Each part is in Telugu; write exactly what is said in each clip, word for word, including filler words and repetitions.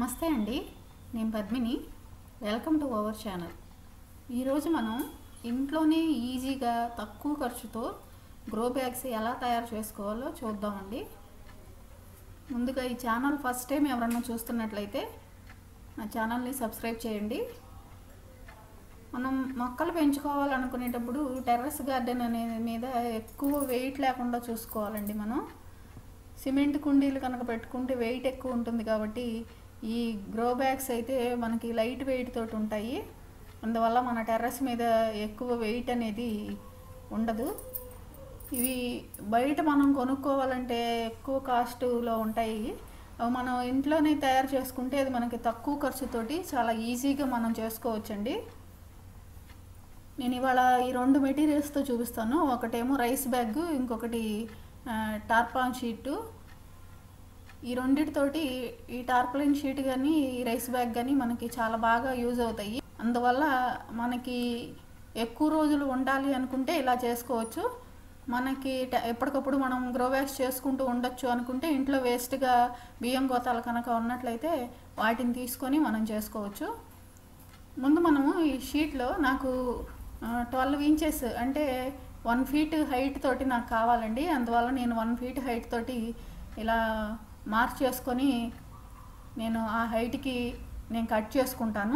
నమస్తే అండి, నేను Padmini. Welcome to our channel. ఈరోజు మనం ఇంట్లోనే ఈజీగా తక్కువ ఖర్చుతో గ్రో బ్యాగ్స్ ఎలా తయారు చేసుకోవాలో చూద్దామండి. ముందుగా ఈ ఛానల్ ఫస్ట్ టైం ఎవరన్నా చూస్తున్నట్లయితే నా ఛానల్ని సబ్స్క్రైబ్ చేయండి. మనం మొక్కలు పెంచుకోవాలనుకునేటప్పుడు టెర్రస్ గార్డెన్ అనే మీద ఎక్కువ వెయిట్ లేకుండా చూసుకోవాలండి. మనం సిమెంట్ కుండీలు కనుక పెట్టుకుంటే వెయిట్ ఎక్కువ ఉంటుంది కాబట్టి ఈ గ్రో బ్యాగ్స్ అయితే మనకి లైట్ వెయిట్ తోటి ఉంటాయి. అందువల్ల మన టెర్రస్ మీద ఎక్కువ వెయిట్ అనేది ఉండదు. ఇవి బయట మనం కొనుక్కోవాలంటే ఎక్కువ కాస్ట్లో ఉంటాయి. అవి మనం ఇంట్లోనే తయారు చేసుకుంటే అది మనకి తక్కువ ఖర్చుతోటి చాలా ఈజీగా మనం చేసుకోవచ్చండి. నేను ఇవాళ ఈ రెండు మెటీరియల్స్తో చూపిస్తాను. ఒకటేమో రైస్ బ్యాగ్, ఇంకొకటి టార్పాలిన్ షీటు. ఈ రెండిటితోటి ఈ టార్పాలిన్ షీట్ కానీ ఈ రైస్ బ్యాగ్ కానీ మనకి చాలా బాగా యూజ్ అవుతాయి. అందువల్ల మనకి ఎక్కువ రోజులు ఉండాలి అనుకుంటే ఇలా చేసుకోవచ్చు. మనకి ఎప్పటికప్పుడు మనం గ్రో బ్యాగ్స్ చేసుకుంటూ ఉండొచ్చు అనుకుంటే ఇంట్లో వేస్ట్గా బియ్యం గోతాలు కనుక ఉన్నట్లయితే వాటిని తీసుకొని మనం చేసుకోవచ్చు. ముందు మనము ఈ షీట్లో నాకు ట్వెల్వ్ ఇంచెస్ అంటే వన్ ఫీట్ హైట్ తోటి నాకు కావాలండి. అందువల్ల నేను వన్ ఫీట్ హైట్ తోటి ఇలా మార్క్ చేసుకొని నేను ఆ హైట్కి నేను కట్ చేసుకుంటాను.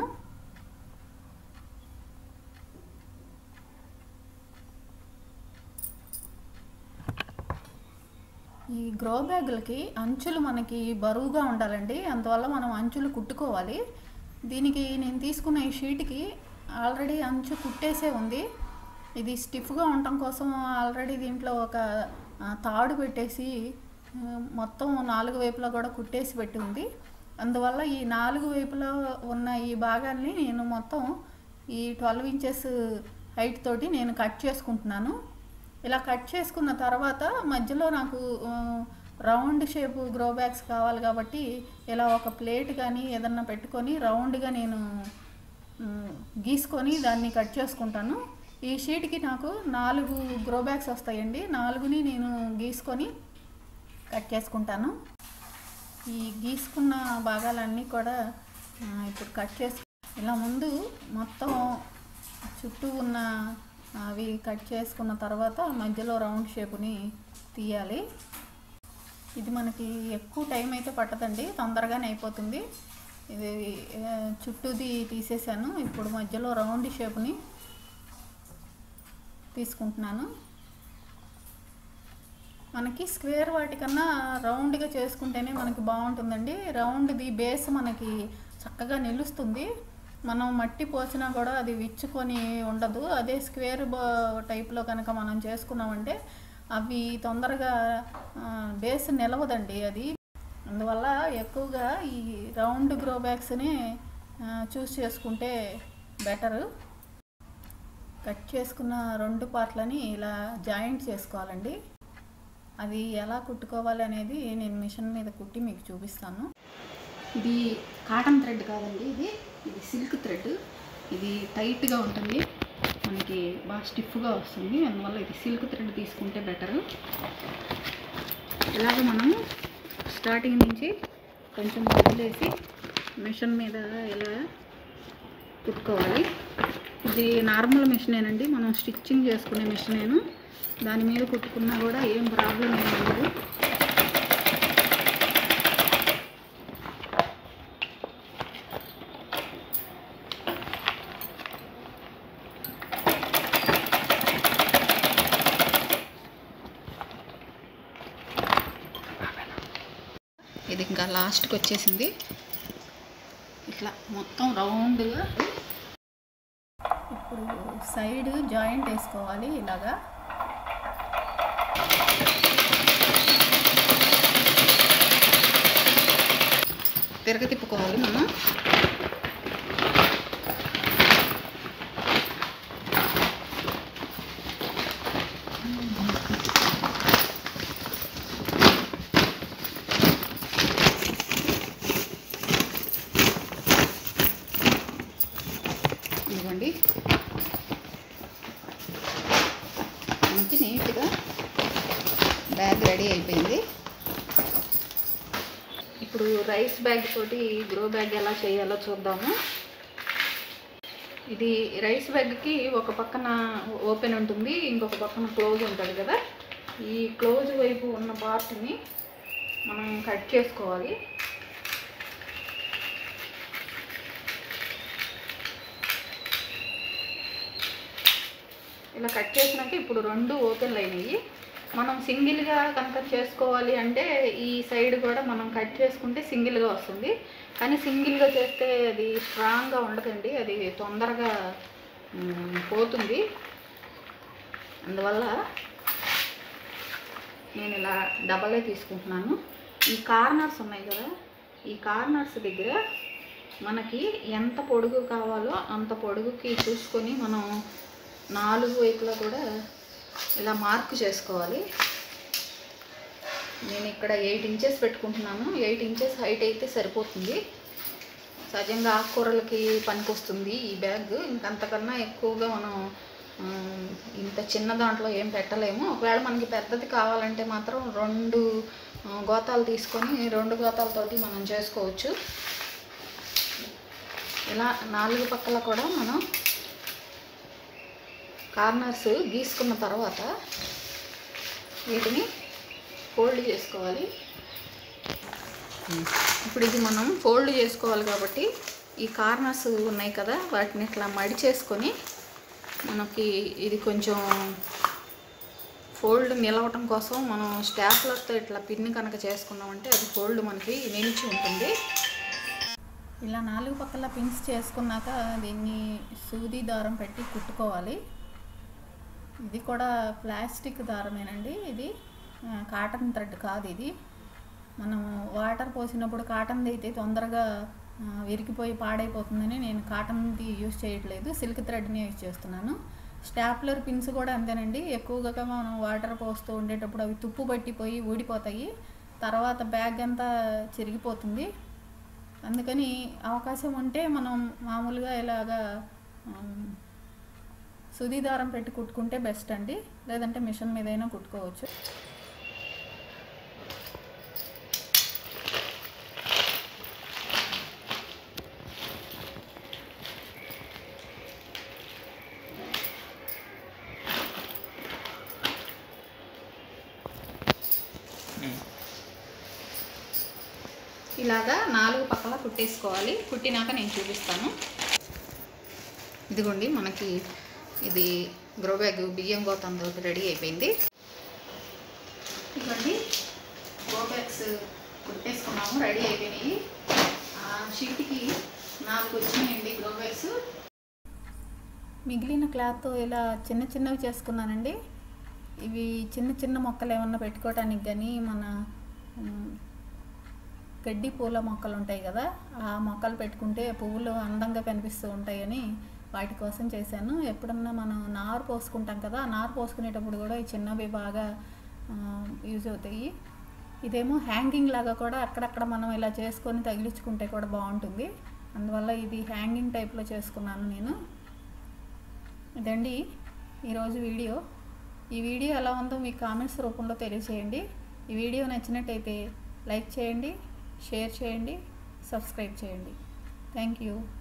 ఈ గ్రో బ్యాగులకి అంచులు మనకి బరువుగా ఉండాలండి. అందువల్ల మనం అంచులు కుట్టుకోవాలి. దీనికి నేను తీసుకున్న ఈ షీట్కి ఆల్రెడీ అంచు కుట్టేసే ఉంది. ఇది స్టిఫ్గా ఉండటం కోసం ఆల్రెడీ దీంట్లో ఒక తాడు పెట్టేసి మొత్తం నాలుగు వైపులా కూడా కుట్టేసి పెట్టి ఉంది. అందువల్ల ఈ నాలుగు వైపులా ఉన్న ఈ భాగాన్ని నేను మొత్తం ఈ ట్వెల్వ్ ఇంచెస్ హైట్ తోటి నేను కట్ చేసుకుంటున్నాను. ఇలా కట్ చేసుకున్న తర్వాత మధ్యలో నాకు రౌండ్ షేప్ గ్రో బ్యాగ్స్ కావాలి కాబట్టి ఇలా ఒక ప్లేట్ కానీ ఏదన్నా పెట్టుకొని రౌండ్గా నేను గీసుకొని దాన్ని కట్ చేసుకుంటాను. ఈ షీట్కి నాకు నాలుగు గ్రో బ్యాగ్స్ వస్తాయండి. నాలుగుని నేను గీసుకొని కట్ చేసుకుంటాను. ఈ గీసుకున్న భాగాలన్నీ కూడా ఇప్పుడు కట్ చేసు ఇలా ముందు మొత్తం చుట్టూ ఉన్న అవి కట్ చేసుకున్న తర్వాత మధ్యలో రౌండ్ షేపుని తీయాలి. ఇది మనకి ఎక్కువ టైం అయితే పట్టదండి, తొందరగానే అయిపోతుంది. ఇది చుట్టూది తీసేసాను. ఇప్పుడు మధ్యలో రౌండ్ షేప్ని తీసుకుంటున్నాను. మనకి స్క్వేర్ వాటికన్నా రౌండ్గా చేసుకుంటేనే మనకి బాగుంటుందండి. రౌండ్ది బేస్ మనకి చక్కగా నిలుస్తుంది. మనం మట్టి పోసినా కూడా అది విచ్చుకొని ఉండదు. అదే స్క్వేర్ టైప్లో కనుక మనం చేసుకున్నామంటే అవి తొందరగా బేస్ నిలవదండి అది. అందువల్ల ఎక్కువగా ఈ రౌండ్ గ్రో బ్యాగ్స్ని చూస్ చేసుకుంటే బెటరు. కట్ చేసుకున్న రెండు పార్ట్లని ఇలా జాయింట్ చేసుకోవాలండి. అది ఎలా కుట్టుకోవాలి అనేది నేను మిషన్ మీద కుట్టి మీకు చూపిస్తాను. ఇది కాటన్ థ్రెడ్ కాదండి, ఇది ఇది సిల్క్ థ్రెడ్. ఇది టైట్గా ఉంటుంది, మనకి బాగా స్టిఫ్గా వస్తుంది. అందువల్ల ఇది సిల్క్ థ్రెడ్ తీసుకుంటే బెటరు. ఇలాగ మనం స్టార్టింగ్ నుంచి కొంచెం వదిలేసి మిషన్ మీద ఇలా కుట్టుకోవాలి. ఇది నార్మల్ మిషనేనండి, మనం స్టిచ్చింగ్ చేసుకునే మిషనేను. దాని మీద కుట్టుకున్నా కూడా ఏం ప్రాబ్లం ఏమి ఉండదు. ఇది ఇంకా లాస్ట్కి వచ్చేసింది. ఇట్లా మొత్తం రౌండ్గా ఇప్పుడు సైడ్ జాయింట్ వేసుకోవాలి. ఇలాగా తిరగ తిప్పుకోవాలి మనం. ఇదిగోండి, మంచి నీట్గా బ్యాగ్ రెడీ అయిపోయింది. ఇప్పుడు రైస్ బ్యాగ్ తోటి గ్రో బ్యాగ్ ఎలా చేయాలో చూద్దాము. ఇది రైస్ బ్యాగ్కి ఒక పక్కన ఓపెన్ ఉంటుంది, ఇంకొక పక్కన క్లోజ్ ఉంటుంది కదా. ఈ క్లోజ్ వైపు ఉన్న పార్ట్ని మనం కట్ చేసుకోవాలి. ఇలా కట్ చేసినాక ఇప్పుడు రెండు ఓపెన్లు అయినాయి. మనం సింగిల్గా కనుక చేసుకోవాలి అంటే ఈ సైడ్ కూడా మనం కట్ చేసుకుంటే సింగిల్గా వస్తుంది. కానీ సింగిల్గా చేస్తే అది స్ట్రాంగ్గా ఉండదండి, అది తొందరగా పోతుంది. అందువల్ల నేను ఇలా డబలే తీసుకుంటున్నాను. ఈ కార్నర్స్ ఉన్నాయి కదా, ఈ కార్నర్స్ దగ్గర మనకి ఎంత పొడుగు కావాలో అంత పొడుగుకి చూసుకొని మనం నాలుగు వైపులా కూడా ఇలా మార్క్ చేసుకోవాలి. నేను ఇక్కడ ఎయిట్ ఇంచెస్ పెట్టుకుంటున్నాను. ఎయిట్ ఇంచెస్ హైట్ అయితే సరిపోతుంది. సహజంగా ఆకుకూరలకి పనికొస్తుంది ఈ బ్యాగ్. ఇంకంతకన్నా ఎక్కువగా మనం ఇంత చిన్న దాంట్లో ఏం పెట్టలేము. ఒకవేళ మనకి పెద్దది కావాలంటే మాత్రం రెండు గోతాలు తీసుకొని రెండు గోతాలతోటి మనం చేసుకోవచ్చు. ఇలా నాలుగు పక్కల కూడా మనం కార్నర్స్ గీసుకున్న తర్వాత వీటిని ఫోల్డ్ చేసుకోవాలి. ఇప్పుడు ఇది మనం ఫోల్డ్ చేసుకోవాలి కాబట్టి ఈ కార్నర్స్ ఉన్నాయి కదా, వాటిని ఇట్లా మడిచేసుకొని మనకి ఇది కొంచెం ఫోల్డ్ నిలవటం కోసం మనం స్టాప్లర్తో ఇట్లా పిన్ కనుక చేసుకున్నామంటే అది ఫోల్డ్ మనకి నిలిచి ఉంటుంది. ఇలా నాలుగు పక్కల పిన్స్ చేసుకున్నాక దీన్ని సూది దారం పెట్టి కుట్టుకోవాలి. ఇది కూడా ప్లాస్టిక్ దారమేనండి, ఇది కాటన్ థ్రెడ్ కాదు. ఇది మనం వాటర్ పోసినప్పుడు కాటన్ది అయితే తొందరగా విరిగిపోయి పాడైపోతుందని నేను కాటన్ది యూజ్ చేయట్లేదు, సిల్క్ థ్రెడ్ని యూజ్ చేస్తున్నాను. స్టాప్లర్ పిన్స్ కూడా అంతేనండి, ఎక్కువగా మనం వాటర్ పోస్తూ ఉండేటప్పుడు అవి తుప్పు పట్టిపోయి ఊడిపోతాయి, తర్వాత బ్యాగ్ అంతా చిరిగిపోతుంది. అందుకని అవకాశం ఉంటే మనం మామూలుగా ఇలాగా సూది దారం పెట్టి కుట్టుకుంటే బెస్ట్ అండి, లేదంటే మిషన్ మీదైనా కుట్టుకోవచ్చు. ఇలాగా నాలుగు పక్కల కుట్టేసుకోవాలి. కుట్టినాక నేను చూపిస్తాను. ఇదిగోండి మనకి ఇది గ్రో బ్యాగ్ బియ్యం గోతంతో రెడీ అయిపోయింది. ఇదిగోండి గ్రో బ్యాగ్స్ కుట్టేసుకున్నాము, రెడీ అయిపోయినాయి. షీట్కి నాలుగు వచ్చినాయండి గ్రో బ్యాగ్స్. మిగిలిన క్లాత్తో ఇలా చిన్న చిన్నవి చేసుకున్నానండి. ఇవి చిన్న చిన్న మొక్కలు ఏమన్నా పెట్టుకోవడానికి కానీ మన గడ్డి పూల మొక్కలు ఉంటాయి కదా, ఆ మొక్కలు పెట్టుకుంటే పువ్వులు అందంగా కనిపిస్తూ ఉంటాయని వాటి కోసం చేశాను. ఎప్పుడన్నా మనం నారు పోసుకుంటాం కదా, ఆ నారు పోసుకునేటప్పుడు కూడా ఈ చిన్నవి బాగా యూజ్ అవుతాయి. ఇదేమో హ్యాంగింగ్ లాగా కూడా అక్కడక్కడ మనం ఇలా చేసుకొని తగిలించుకుంటే కూడా బాగుంటుంది. అందువల్ల ఇది హ్యాంగింగ్ టైప్లో చేసుకున్నాను నేను. ఇదండి ఈరోజు వీడియో. ఈ వీడియో ఎలా ఉందో మీకు కామెంట్స్ రూపంలో తెలియజేయండి. ఈ వీడియో నచ్చినట్టయితే లైక్ చేయండి, షేర్ చేయండి, సబ్స్క్రైబ్ చేయండి. Thank you.